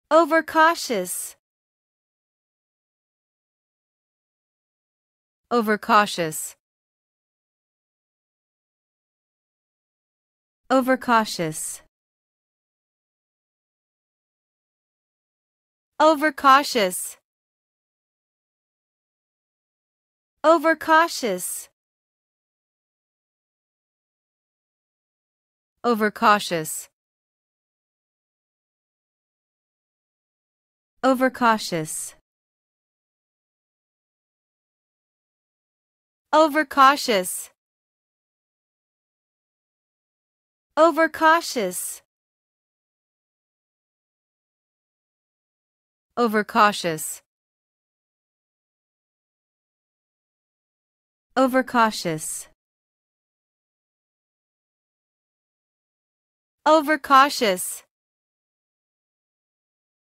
Overcautious. Overcautious. Overcautious. Overcautious. Overcautious. Overcautious. Overcautious. Overcautious. Overcautious. Overcautious. Overcautious. Overcautious.